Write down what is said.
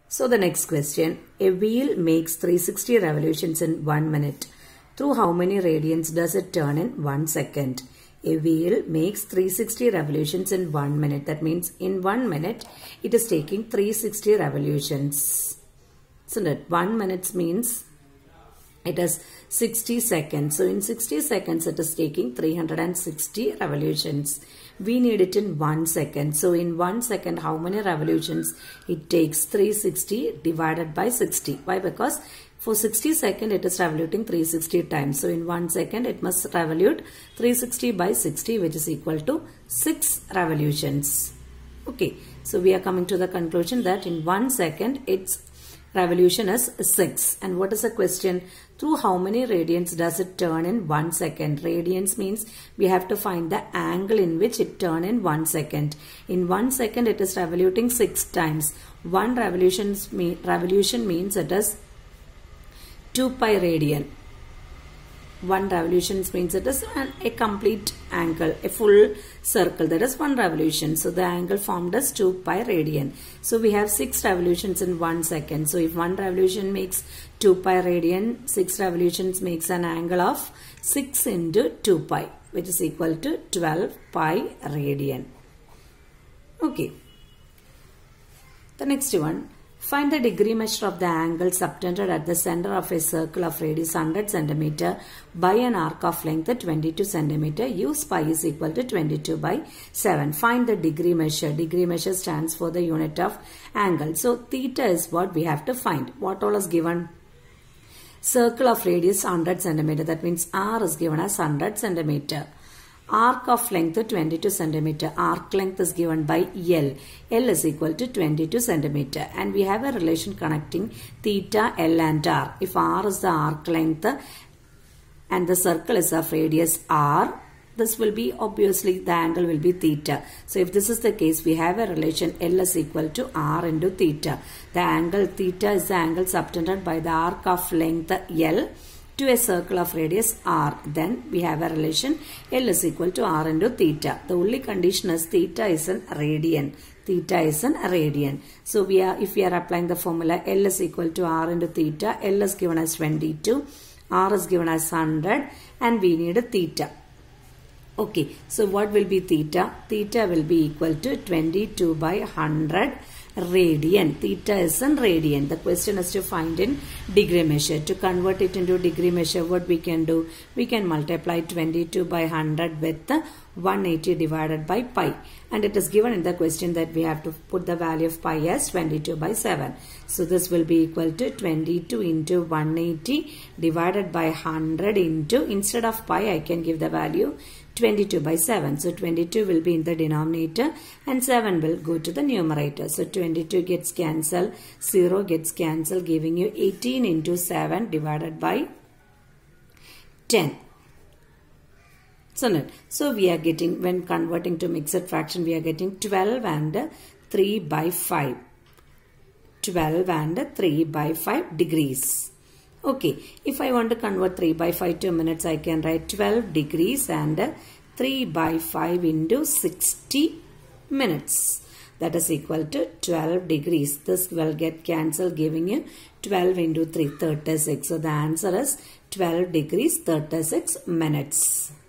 So the next question, a wheel makes 360 revolutions in 1 minute. Through how many radians does it turn in 1 second? A wheel makes 360 revolutions in 1 minute. That means in 1 minute, it is taking 360 revolutions. Isn't it? 1 minute means it is 60 seconds. So in 60 seconds, it is taking 360 revolutions. We need it in 1 second. So in 1 second, how many revolutions? It takes 360 divided by 60. Why? Because for 60 seconds, it is revoluting 360 times. So in 1 second, it must revolute 360 by 60, which is equal to 6 revolutions. Okay. So we are coming to the conclusion that in 1 second, its revolution is 6. And what is the question? Through how many radians does it turn in 1 second? Radians means we have to find the angle in which it turn in 1 second. In 1 second, it is revoluting 6 times. One revolution means it is 2 pi radian. One revolution means it is a complete angle, a full circle. That is one revolution. So the angle formed is 2 pi radian. So we have 6 revolutions in 1 second. So if one revolution makes 2 pi radian, 6 revolutions makes an angle of 6 into 2 pi, which is equal to 12 pi radian. Okay. The next one. Find the degree measure of the angle subtended at the center of a circle of radius 100 cm by an arc of length 22 cm. Use pi is equal to 22 by 7. Find the degree measure. Degree measure stands for the unit of angle. So theta is what we have to find. What all is given? Circle of radius 100 cm. That means R is given as 100 cm. Arc of length 22 cm. Arc length is given by L. L is equal to 22 cm. And we have a relation connecting theta, L and R. If R is the arc length and the circle is of radius R, this will be obviously the angle will be theta. So if this is the case, we have a relation L is equal to R into theta. The angle theta is the angle subtended by the arc of length L to a circle of radius R. Then we have a relation L is equal to R into theta. The only condition is theta is in radian. Theta is in radian. So if we are applying the formula L is equal to R into theta, L is given as 22, R is given as 100, and we need a theta. Okay, so what will be theta? Theta will be equal to 22 by 100 radian. Theta is in radian. The question is to find in degree measure. To convert it into degree measure, what we can do? We can multiply 22 by 100 with 180 divided by pi. And it is given in the question that we have to put the value of pi as 22 by 7. So this will be equal to 22 into 180 divided by 100 into, instead of pi, I can give the value 22 by 7. So 22 will be in the denominator and 7 will go to the numerator. So 22 gets cancelled, 0 gets cancelled, giving you 18 into 7 divided by 10. So we are getting, when converting to mixed fraction, we are getting 12 and 3 by 5. 12 and 3 by 5 degrees. Okay, if I want to convert 3 by 5 to minutes, I can write 12 degrees and 3 by 5 into 60 minutes. That is equal to 12 degrees. This will get cancelled, giving you 12 into 3, 36. So the answer is 12 degrees, 36 minutes.